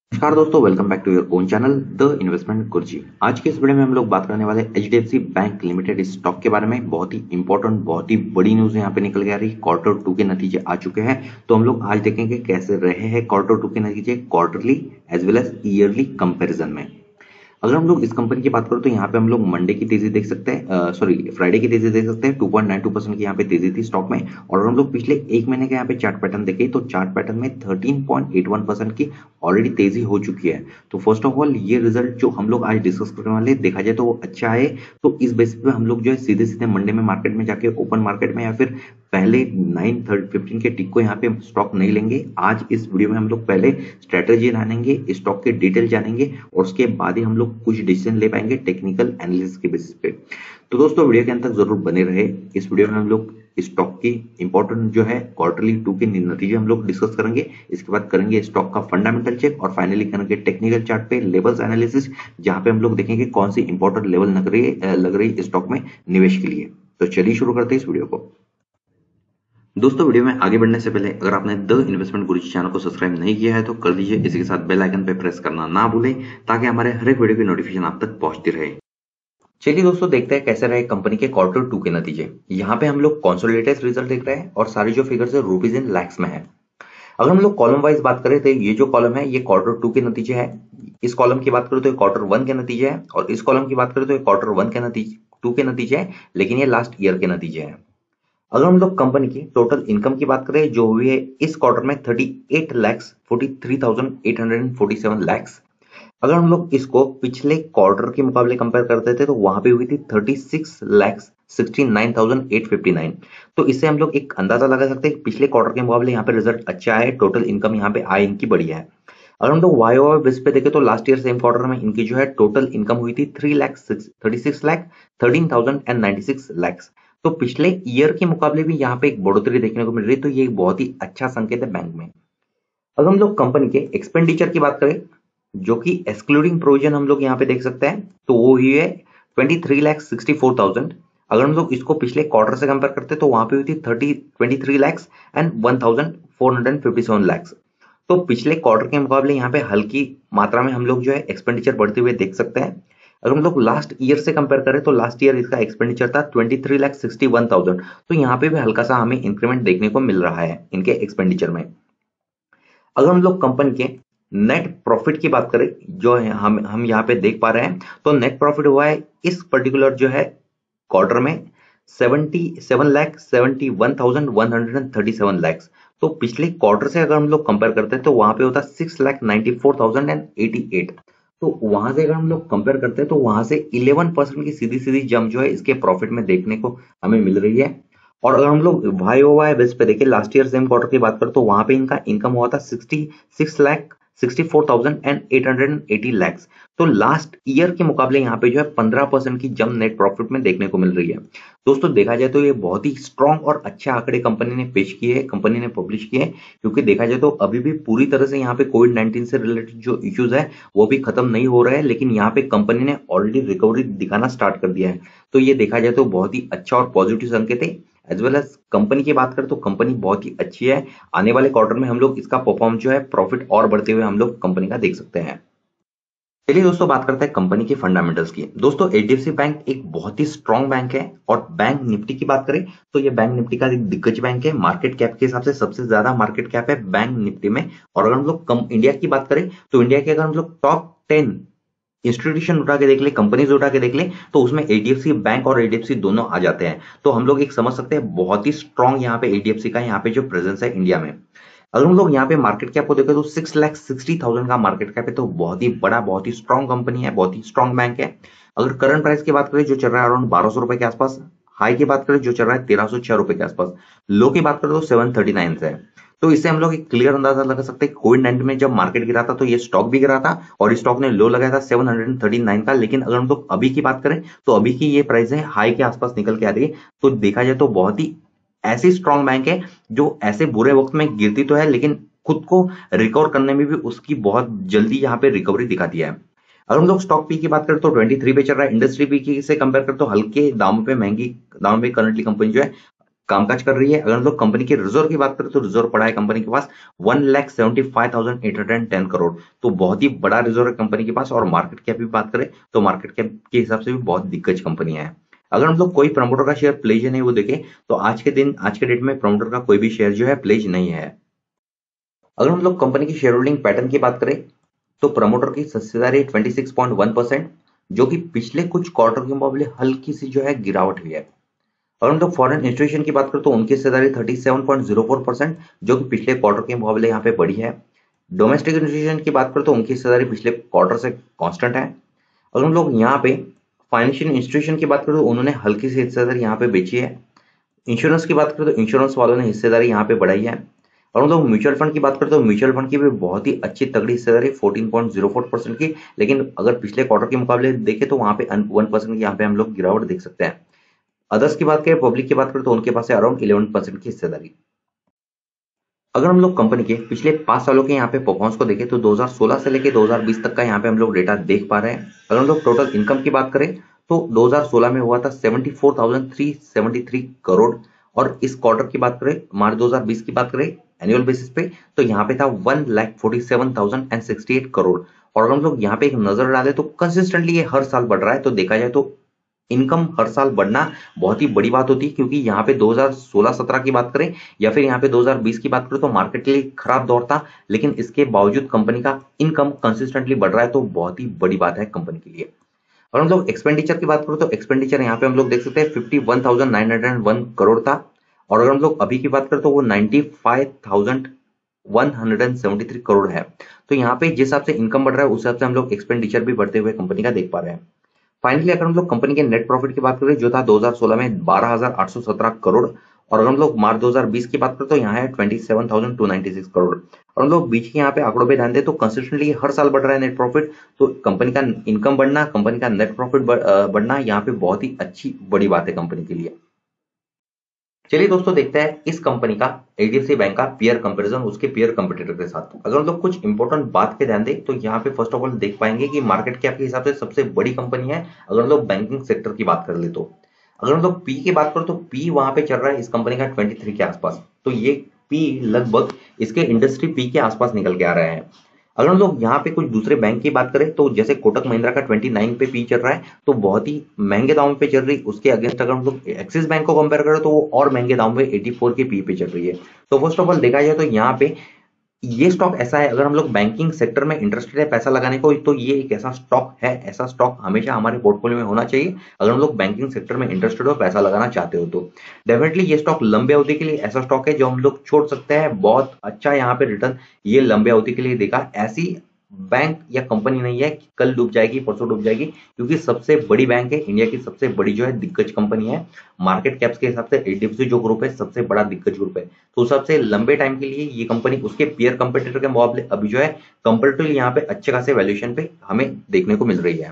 नमस्कार दोस्तों, welcome back to your own channel the investment Guruji. आज के इस वीडियो में हम लोग बात करने वाले एचडीएफसी बैंक लिमिटेड स्टॉक के बारे में। बहुत ही इंपॉर्टेंट, बहुत ही बड़ी न्यूज यहाँ पे निकल के आ रही। क्वार्टर टू के नतीजे आ चुके हैं, तो हम लोग आज देखेंगे कैसे रहे हैं क्वार्टर टू के नतीजे quarterly as well as yearly comparison में। अगर हम लोग इस कंपनी की बात करें तो यहाँ पे हम लोग मंडे की तेजी देख सकते हैं, सॉरी फ्राइडे की तेजी देख सकते हैं। 2.92% की यहाँ पे तेजी थी स्टॉक में। और अगर हम लोग पिछले एक महीने के यहाँ पे चार्ट पैटर्न देखें तो चार्ट पैटर्न में 13.81% की ऑलरेडी तेजी हो चुकी है। तो फर्स्ट ऑफ ऑल ये रिजल्ट जो हम लोग आज डिस्कस करने वाले देखा जाए तो वो अच्छा है। तो इस बेसिस पे हम लोग जो है सीधे सीधे मंडे में मार्केट में जाके ओपन मार्केट में या फिर पहले 9:15 के टिक को यहाँ पे स्टॉक नहीं लेंगे। आज इस वीडियो में हम लोग पहले स्ट्रेटेजी जानेंगे, स्टॉक के डिटेल जानेंगे और उसके बाद ही हम लोग कुछ डिसीजन ले पाएंगे टेक्निकल एनालिसिस के बेसिस पे। तो दोस्तों वीडियो के अंत तक जरूर बने रहे। इस वीडियो में हम लोग स्टॉक की इंपॉर्टेंट जो है क्वार्टरली टू के नतीजे हम लोग डिस्कस करेंगे। इसके बाद करेंगे स्टॉक का फंडामेंटल चेक और फाइनली करेंगे टेक्निकल चार्ट पे लेवल्स एनालिसिस, जहां पे हम लोग देखेंगे कौन सी इंपॉर्टेंट लेवल लग रही स्टॉक में निवेश के लिए। तो चलिए शुरू करते हैं इस वीडियो को। दोस्तों वीडियो में आगे बढ़ने से पहले अगर आपने द इन्वेस्टमेंट गुरुजी चैनल को सब्सक्राइब नहीं किया है तो कर लीजिए। इसी के साथ बेल आइकन पे प्रेस करना ना भूलें ताकि हमारे हर एक वीडियो की नोटिफिकेशन आप तक पहुंचती रहे। चलिए दोस्तों देखते हैं कैसे रहे कंपनी के क्वार्टर टू के नतीजे। यहाँ पे हम लोग कंसोलिडेटेड रिजल्ट देख रहे हैं और सारी जो फिगर्स है रुपीज इन लैक्स में है। अगर हम लोग कॉलम वाइज बात करें तो ये जो कॉलम है ये क्वार्टर टू के नतीजे है। इस कॉलम की बात करें तो क्वार्टर वन के नतीजे है और इस कॉलम की बात करें तो क्वार्टर वन के नतीजे टू के नतीजे है, लेकिन ये लास्ट ईयर के नतीजे हैं। अगर हम लोग कंपनी की टोटल इनकम की बात करें जो हुई है इस क्वार्टर में 38,43,847 लैक्स। अगर हम लोग इसको पिछले क्वार्टर के मुकाबले कंपेयर करते थे तो वहां पे हुई थी 36,69,859। तो इससे हम लोग एक अंदाजा लगा सकते हैं कि पिछले क्वार्टर के मुकाबले यहाँ पे रिजल्ट अच्छा है। टोटल इनकम यहाँ पे आय इनकी बढ़िया है। अगर हम लोग वाई ओवर बेस पे देखें तो लास्ट ईयर सेम क्वार्टर में इनकी जो है टोटल इनकम हुई थी 3,36,13,096 लैक्स। तो पिछले ईयर के मुकाबले भी यहाँ पे एक बढ़ोतरी देखने को मिल रही है। तो ये एक बहुत ही अच्छा संकेत है बैंक में। अगर हम लोग कंपनी के एक्सपेंडिचर की बात करें जो कि एक्सक्लूडिंग प्रोविजन हम लोग यहाँ पे देख सकते हैं तो वो ही है 23,64,000। अगर हम लोग इसको पिछले क्वार्टर से कंपेयर करते हैं तो वहां पे हुई थी 23 लैक्स एंड 1,457 लैक्स। तो पिछले क्वार्टर के मुकाबले यहाँ पे हल्की मात्रा में हम लोग जो है एक्सपेंडिचर बढ़ते हुए देख सकते हैं। अगर हम लोग लास्ट ईयर से कंपेयर करें तो लास्ट ईयर इसका एक्सपेंडिचर था 23,61,000। तो यहाँ पे भी हल्का सा हमें इंक्रीमेंट देखने को मिल रहा है इनके एक्सपेंडिचर में। अगर हम लोग कंपनी के नेट प्रॉफिट की बात करें जो है हम यहाँ पे देख पा रहे हैं तो नेट प्रॉफिट हुआ है इस पर्टिकुलर जो है क्वार्टर में 77,71,137 लैक्स। तो पिछले क्वार्टर से अगर हम लोग कंपेयर करते हैं तो वहां पे होता 6,94,088। तो वहां से अगर हम लोग कंपेयर करते हैं तो वहां से 11% की सीधी सीधी जंप जो है इसके प्रॉफिट में देखने को हमें मिल रही है। और अगर हम लोग वाई ओ वाई बेस पे देखें लास्ट ईयर सेम क्वार्टर की बात करें तो वहां पे इनका इनकम हुआ था 64,880 लैक्स। तो लास्ट ईयर के मुकाबले यहाँ पे जो है 15% की जंप नेट प्रॉफिट में देखने को मिल रही है। दोस्तों देखा जाए तो ये बहुत ही स्ट्रॉन्ग और अच्छे आंकड़े कंपनी ने पेश किए हैं, कंपनी ने पब्लिश किए हैं। क्योंकि देखा जाए तो अभी भी पूरी तरह से यहाँ पे कोविड-19 से रिलेटेड जो इश्यूज है वो भी खत्म नहीं हो रहे हैं, लेकिन यहाँ पे कंपनी ने ऑलरेडी रिकवरी दिखाना स्टार्ट कर दिया है। तो ये देखा जाए तो बहुत ही अच्छा और पॉजिटिव संकेत है। एज वेल एज कंपनी की बात करें तो कंपनी बहुत ही अच्छी है। आने वाले क्वार्टर में हम लोग इसका परफॉर्म जो है प्रॉफिट और बढ़ते हुए हम लोग कंपनी का देख सकते हैं। चलिए दोस्तों बात करते हैं कंपनी के फंडामेंटल्स की। दोस्तों एचडीएफसी बैंक एक बहुत ही स्ट्रॉन्ग बैंक है। और बैंक निफ्टी की बात करें तो ये बैंक निफ्टी का एक दिग्गज बैंक है। मार्केट कैप के हिसाब से सबसे ज्यादा मार्केट कैप है बैंक निफ्टी में। और अगर हम लोग इंडिया की बात करें तो इंडिया के अगर हम लोग टॉप 10 इंस्टीट्यूशन उठा के देख ले, कंपनीज उठा के देख ले तो उसमें एचडीएफसी बैंक और एचडीएफसी दोनों आ जाते हैं। तो हम लोग एक समझ सकते हैं बहुत ही स्ट्रॉन्ग यहाँ पे एचडीएफसी का यहाँ पे जो प्रेजेंस है इंडिया में। अगर हम लोग यहाँ पे मार्केट कैप को देखें तो 6,60,000 का मार्केट कैप है। तो बहुत ही बड़ा, बहुत ही स्ट्रॉन्ग कंपनी है, बहुत ही स्ट्रॉन्ग बैंक है। अगर करंट प्राइस की बात करें जो चल रहा है अराउंड 1200 रुपए के आसपास, हाई की बात करें जो चल रहा है 1306 रुपए के आसपास, लो की बात करें तो 739 से है। तो इससे हम लोग एक क्लियर अंदाजा लगा सकते हैं कोविड-19 में जब मार्केट गिरा था तो ये स्टॉक भी गिरा था और स्टॉक ने लो लगाया था 739 का। लेकिन अगर हम लोग अभी की बात करें तो अभी की ये प्राइस है हाई के आसपास निकल के आ रही है। तो देखा जाए तो बहुत ही ऐसी स्ट्रॉन्ग बैंक है जो ऐसे बुरे वक्त में गिरती तो है लेकिन खुद को रिकवर करने में भी उसकी बहुत जल्दी यहाँ पे रिकवरी दिखाती है। अगर हम लोग स्टॉक पी की बात करें तो 23 पे चल रहा है। इंडस्ट्री पी की से कंपेयर करें तो हल्के दामों पे, महंगी दामों पे करंटली कंपनी जो है कामकाज कर रही है। अगर हम लोग कंपनी के रिजर्व की बात करें तो रिजर्व पड़ा है कंपनी के पास 1,75,810 करोड़। तो बहुत ही बड़ा रिजर्व है कंपनी के पास। और मार्केट कैप भी बात करें तो मार्केट कैप के हिसाब से भी बहुत दिग्गज कंपनी है। अगर हम लोग कोई प्रमोटर का शेयर प्लेज है नहीं वो देखें तो आज के डेट में प्रमोटर का कोई भी शेयर जो है प्लेज नहीं है। अगर हम लोग कंपनी की शेयर होल्डिंग पैटर्न की बात करें तो प्रमोटर की हिस्सेदारी 26.1%, जो कि पिछले कुछ क्वार्टर के मुकाबले हल्की सी जो है गिरावट हुई है। अगर हम लोग फॉरेन इंस्टीट्यूशन की बात करें तो उनकी हिस्सेदारी 37.04%, जो कि पिछले क्वार्टर के मुकाबले यहाँ पे बढ़ी है। डोमेस्टिक इंस्टीट्यूशन की बात करें तो उनकी हिस्सेदारी पिछले क्वार्टर से कांस्टेंट है। अगर हम लोग यहाँ पे फाइनेंशियल इंस्टीट्यूशन की बात करें तो उन्होंने हल्की सी हिस्सेदारी यहाँ पे बेची है। इंश्योरेंस की बात करें तो इंश्योरेंस वालों ने हिस्सेदारी यहाँ पे बढ़ाई है। और हम लोग म्यूचुअल फंड की बात करें तो म्यूचुअल फंड की भी बहुत ही अच्छी तगड़ी हिस्सेदारी 14.04% की, लेकिन अगर पिछले क्वार्टर के मुकाबले देखें तो वहां पे 1% की यहाँ पे हम लोग गिरावट देख सकते हैं। अदर्स की बात करें, पब्लिक की बात करें तो उनके पास है अराउंड 11% की हिस्सेदारी। अगर हम लोग कंपनी के पिछले 5 सालों के यहाँ पे परफॉर्मेंस को देखें तो 2016 से लेके 2020 तक का यहाँ पे हम लोग डेटा देख पा रहे हैं। अगर हम लोग टोटल इनकम की बात करें तो 2016 में हुआ था 74,373 करोड़, और इस क्वार्टर की बात करें मार्च 2020 की बात करें एनुअल बेसिस पे तो यहाँ पे था 1,47,068 करोड़। और अगर हम लोग यहाँ पे एक नजर डालें तो कंसिस्टेंटली ये हर साल बढ़ रहा है। तो देखा जाए तो इनकम हर साल बढ़ना बहुत ही बड़ी बात होती है, क्योंकि यहाँ पे 2016-17 की बात करें या फिर यहाँ पे 2020 की बात करें तो मार्केट के लिए खराब दौर था, लेकिन इसके बावजूद कंपनी का इनकम कंसिस्टेंटली बढ़ रहा है। तो बहुत ही बड़ी बात है कंपनी के लिए। और हम लोग एक्सपेंडिचर की बात करें तो एक्सपेंडिचर यहाँ पे हम लोग देख सकते हैं 51,901 करोड़ था। और अगर हम लोग अभी की बात करें तो वो 95,173 करोड़ है। तो यहाँ पे जिस हिसाब से इनकम बढ़ रहा है उस हिसाब से हम लोग एक्सपेंडिचर भी बढ़ते हुए कंपनी का देख पा रहे हैं। फाइनली अगर हम लोग कंपनी के नेट प्रॉफिट की बात करें जो था 2016 में 12,817 करोड़, और अगर हम लोग मार्च 2020 की बात करें तो यहाँ है 27,296 करोड़। और हम लोग बीच के यहाँ पे आंकड़ों पे ध्यान दें तो कंसिस्टेंटली हर साल बढ़ रहा है नेट प्रॉफिट। तो कंपनी का इनकम बढ़ना, कंपनी का नेट प्रॉफिट बढ़ना यहाँ पे बहुत ही अच्छी बड़ी बात है कंपनी के लिए। चलिए दोस्तों देखते हैं इस कंपनी का एचडीएफसी बैंक का पीयर कंपैरिजन उसके पीयर कंपटीटर के साथ। अगर हम लोग कुछ इंपॉर्टेंट बात पे ध्यान दें तो यहाँ पे फर्स्ट ऑफ ऑल देख पाएंगे कि मार्केट कैप के हिसाब से सबसे बड़ी कंपनी है। अगर हम लोग बैंकिंग सेक्टर की बात कर ले तो अगर हम लोग पी की बात करें तो पी वहां पे चल रहा है इस कंपनी का 23 के आसपास। तो ये पी लगभग इसके इंडस्ट्री पी के आसपास निकल के आ रहे हैं। अगर हम लोग यहाँ पे कुछ दूसरे बैंक की बात करें तो जैसे कोटक महिंद्रा का 29 पे पी चल रहा है, तो बहुत ही महंगे दाम पे चल रही। उसके अगेंस्ट अगर हम लोग एक्सिस बैंक को कंपेयर करें तो वो और महंगे दाम पे 84 के पी पे चल रही है। तो फर्स्ट ऑफ ऑल देखा जाए तो यहाँ पे ये स्टॉक ऐसा है, अगर हम लोग बैंकिंग सेक्टर में इंटरेस्टेड है पैसा लगाने को तो ये एक ऐसा स्टॉक है, ऐसा स्टॉक हमेशा हमारे पोर्टफोलियो में होना चाहिए। अगर हम लोग बैंकिंग सेक्टर में इंटरेस्टेड हो, पैसा लगाना चाहते हो तो डेफिनेटली ये स्टॉक लंबे अवधि के लिए ऐसा स्टॉक है जो हम लोग छोड़ सकते हैं। बहुत अच्छा यहाँ पे रिटर्न ये लंबे अवधि के लिए देगा। ऐसी बैंक या कंपनी नहीं है कि कल डूब जाएगी परसों डूब जाएगी, क्योंकि सबसे बड़ी बैंक है, इंडिया की सबसे बड़ी जो है दिग्गज कंपनी है। मार्केट कैप्स के हिसाब से एचडीएफसी जो ग्रुप है सबसे बड़ा दिग्गज ग्रुप है। तो उस हिसाब से लंबे टाइम के लिए ये कंपनी उसके पीयर कंपटीटर के मुकाबले अभी जो है कंपैरेटिवली यहाँ पे अच्छे खासे वैल्यूएशन पे हमें देखने को मिल रही है।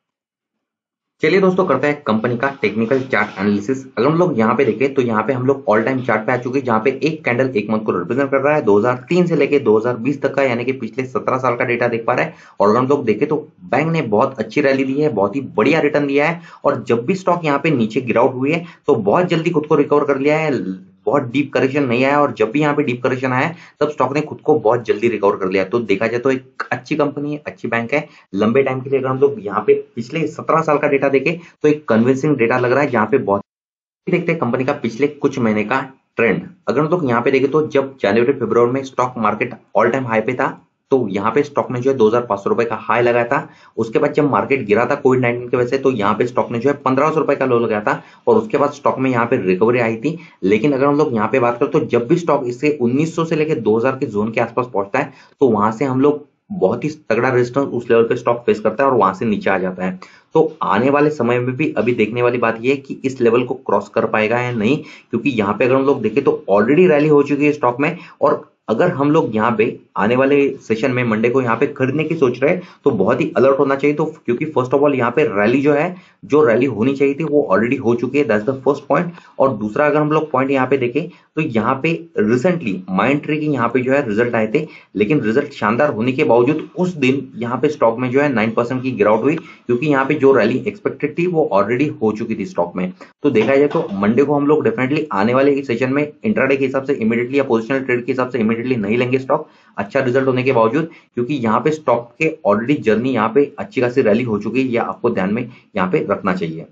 चलिए दोस्तों करते हैं कंपनी का टेक्निकल चार्ट एनालिसिस। अगर हम लोग यहाँ पे देखें तो यहाँ पे हम लोग ऑल टाइम चार्ट पे आ चुके हैं, जहाँ पे एक कैंडल एक मंथ को रिप्रेजेंट कर रहा है। 2003 से लेके 2020 तक का यानी कि पिछले 17 साल का डेटा देख पा रहे हैं। और अगर हम लोग देखें तो बैंक ने बहुत अच्छी रैली दी है, बहुत ही बढ़िया रिटर्न दिया है। और जब भी स्टॉक यहाँ पे नीचे गिरावट हुई है तो बहुत जल्दी खुद को रिकवर कर लिया है, बहुत डीप करेक्शन नहीं आया। और जब भी यहाँ पे डीप करेक्शन आया तब स्टॉक ने खुद को बहुत जल्दी रिकवर कर लिया। तो देखा जाए तो एक अच्छी कंपनी है, अच्छी बैंक है लंबे टाइम के लिए। अगर हम लोग यहाँ पे पिछले 17 साल का डेटा देखें तो एक कन्विंसिंग डेटा लग रहा है, जहाँ पे बहुत देखते हैं कंपनी का पिछले कुछ महीने का ट्रेंड। अगर हम लोग यहाँ पे देखें तो जब जनवरी फरवरी में stock market all time high पे था तो यहाँ पे स्टॉक ने जो है 2,500 रुपए का हाई लगाया था। उसके बाद जब मार्केट गिरा था कोविड-19 की वजह से तो यहाँ पे स्टॉक ने जो है 1,500 रुपए का लो लगाया था, और उसके बाद स्टॉक में यहाँ पे रिकवरी आई थी। लेकिन अगर हम लोग यहाँ पे बात करें तो जब भी स्टॉक इससे 1900 से लेकर 2000 के जोन के आसपास पहुंचता है तो वहां से हम लोग बहुत ही तगड़ा रेजिस्टेंस उस लेवल पे स्टॉक फेस करता है और वहां से नीचे आ जाता है। तो आने वाले समय में भी अभी देखने वाली बात यह है कि इस लेवल को क्रॉस कर पाएगा या नहीं, क्योंकि यहाँ पे अगर हम लोग देखें तो ऑलरेडी रैली हो चुकी है स्टॉक में और अगर हम लोग यहाँ पे आने वाले सेशन में मंडे को यहाँ पे खरीदने की सोच रहे हैं तो बहुत ही अलर्ट होना चाहिए। तो क्योंकि फर्स्ट ऑफ ऑल यहाँ पे रैली जो रैली होनी चाहिए थी वो ऑलरेडी हो चुकी है, दैट्स द फर्स्ट पॉइंट। और दूसरा अगर हम लोग पॉइंट यहाँ पे देखें तो यहाँ पे रिसेंटली माइंडट्री की यहाँ पे रिजल्ट आए थे, लेकिन रिजल्ट शानदार होने के बावजूद उस दिन यहाँ पे स्टॉक में 9% की गिरावट हुई, क्योंकि यहाँ पे जो रैली एक्सपेक्टेड थी वो ऑलरेडी हो चुकी थी स्टॉक में। तो देखा जाए तो मंडे को हम लोग डेफिनेटली आने वाले सेशन में इंट्राडे के हिसाब से इमीडिएटली या पोजिशनल ट्रेड के हिसाब से इमीडिएटली नहीं लेंगे स्टॉक, अच्छा रिजल्ट होने के बावजूद, क्योंकि यहाँ पे स्टॉक के ऑलरेडी जर्नी यहाँ पे अच्छी खासी रैली हो चुकी है, या आपको ध्यान में यहाँ पे रखना चाहिए।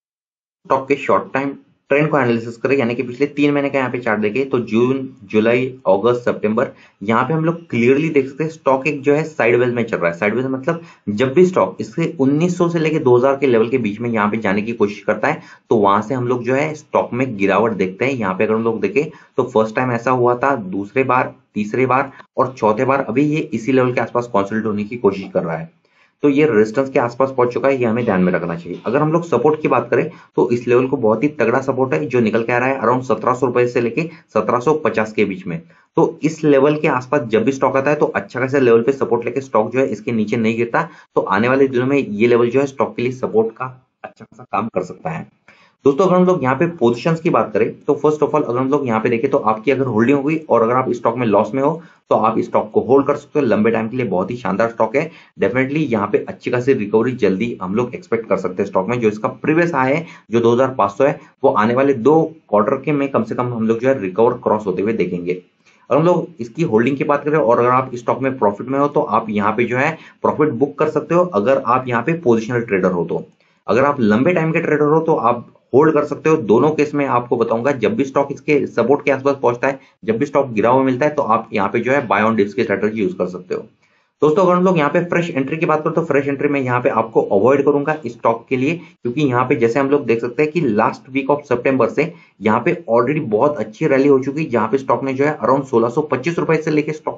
स्टॉक के शॉर्ट टाइम ट्रेंड को एनालिसिस करें, यानी कि पिछले 3 महीने का यहाँ पे चार्ट देखें तो जून, जुलाई, अगस्त, सितंबर, यहाँ पे हम लोग क्लियरली देख सकते हैं स्टॉक एक साइडवेज में चल रहा है। साइडवेज मतलब जब भी स्टॉक इसके 1900 से लेके 2000 के लेवल के बीच में यहाँ पे जाने की कोशिश करता है तो वहां से हम लोग स्टॉक में गिरावट देखते हैं। यहाँ पे अगर हम लोग देखें तो फर्स्ट टाइम ऐसा हुआ था, दूसरे बार, तीसरे बार और चौथे बार अभी ये इसी लेवल के आसपास कॉन्सोलिडेट होने की कोशिश कर रहा है। तो ये रेजिस्टेंस के आसपास पहुंच चुका है, ये हमें ध्यान में रखना चाहिए। अगर हम लोग सपोर्ट की बात करें तो इस लेवल को बहुत ही तगड़ा सपोर्ट है जो निकल के आ रहा है अराउंड 1700 रुपए से लेके 1750 के बीच में। तो इस लेवल के आसपास जब भी स्टॉक आता है तो अच्छा खासा लेवल पे सपोर्ट लेके स्टॉक इसके नीचे नहीं गिरता। तो आने वाले दिनों में ये लेवल स्टॉक के लिए सपोर्ट का अच्छा खासा काम कर सकता है। दोस्तों अगर हम लोग यहाँ पे पोजीशंस की बात करें तो फर्स्ट ऑफ ऑल अगर हम लोग यहाँ पे देखें तो आपकी अगर होल्डिंग होगी और अगर आप स्टॉक में लॉस में हो तो आप स्टॉक को होल्ड कर सकते हो लंबे टाइम के लिए। बहुत ही शानदार स्टॉक है, डेफिनेटली यहाँ पे अच्छी खासी रिकवरी जल्दी हम लोग एक्सपेक्ट कर सकते हैं स्टॉक में। जो इसका प्रीवियस हाई है जो 2500 है वो आने वाले 2 क्वार्टर के में कम से कम हम लोग रिकवर क्रॉस होते हुए देखेंगे। अगर हम लोग इसकी होल्डिंग की बात करें और अगर आप स्टॉक में प्रॉफिट में हो तो आप यहाँ पे प्रॉफिट बुक कर सकते हो अगर आप यहाँ पे पोजिशनल ट्रेडर हो। तो अगर आप लंबे टाइम के ट्रेडर हो तो आप होल्ड कर सकते हो। दोनों केस में आपको बताऊंगा, जब भी स्टॉक इसके सपोर्ट के आसपास पहुंचता है, जब भी स्टॉक गिरा हुआ मिलता है तो आप यहाँ पे बाय ऑन डिप्स की स्ट्रेटजी यूज कर सकते हो। दोस्तों अगर हम लोग यहाँ पे फ्रेश एंट्री की बात करें तो फ्रेश एंट्री में यहाँ पे आपको अवॉइड करूंगा स्टॉक के लिए, क्योंकि यहाँ पे जैसे हम लोग देख सकते हैं कि लास्ट वीक ऑफ सितंबर से यहाँ पे ऑलरेडी बहुत अच्छी रैली हो चुकी है, जहाँ पे स्टॉक ने अराउंड 1625 रुपए से लेके स्टॉक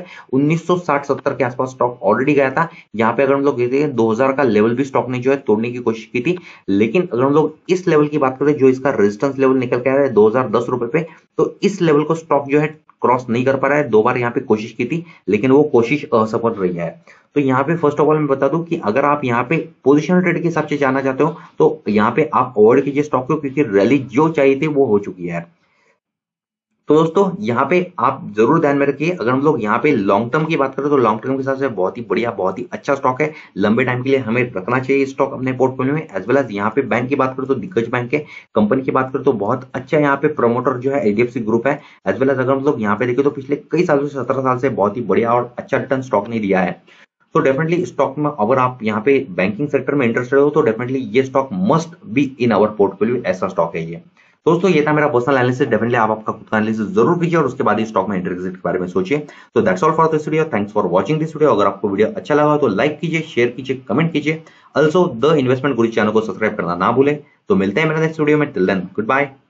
1960-70 के आसपास स्टॉक ऑलरेडी गया था। यहाँ पे अगर हम लोग देखते हैं 2000 का लेवल भी स्टॉक ने तोड़ने की कोशिश की थी, लेकिन अगर हम लोग इस लेवल की बात करें जो इसका रेजिस्टेंस लेवल निकल के आ रहा है 2010 रुपए पे, तो इस लेवल को स्टॉक क्रॉस नहीं कर पा रहा है। 2 बार यहाँ पे कोशिश की थी लेकिन वो कोशिश असफल रही है। तो यहाँ पे फर्स्ट ऑफ ऑल मैं बता दूं कि अगर आप यहाँ पे पोजिशनल ट्रेड के हिसाब से जाना चाहते हो तो यहाँ पे आप अवॉइड कीजिए स्टॉक को, क्योंकि रैली जो चाहिए थी वो हो चुकी है। तो दोस्तों यहाँ पे आप जरूर ध्यान में रखिए, अगर हम लोग यहाँ पे लॉन्ग टर्म की बात करें तो लॉन्ग टर्म के हिसाब से बहुत ही बढ़िया, बहुत ही अच्छा स्टॉक है। लंबे टाइम के लिए हमें रखना चाहिए स्टॉक अपने पोर्टफोलियो में। एज वेल एज यहाँ पे बैंक की बात करें तो दिग्गज बैंक है, कंपनी की बात करें तो बहुत अच्छा यहाँ पे प्रमोटर एचडीएफसी ग्रुप है। एज वेल एज अगर हम लोग यहाँ पे देखें तो पिछले कई सालों से 17 साल से बहुत ही बढ़िया और अच्छा रिटर्न स्टॉक ने दिया है। तो डेफिनेटली स्टॉक में अगर आप यहाँ पे बैंकिंग सेक्टर में इंटरेस्टेड हो तो डेफिनेटली ये stock must be in our portfolio, ऐसा स्टॉक है ये। दोस्तों ये था मेरा पर्सनल एनालिसिस, डेफिनेटली आप आपका खुद का एनालिसिस जरूर कीजिए और उसके बाद ही स्टॉक में एंट्री एग्जिट के बारे में सोचिए। तो that's all for this video, thanks for watching this video. अगर आपको वीडियो अच्छा लगा तो लाइक कीजिए, शेयर कीजिए, कमेंट कीजिए। Also the investment Guru channel को सब्सक्राइब करना ना भूलें। तो मिलते हैं मेरे नेक्स्ट वीडियो में, टिल देन गुड बाय।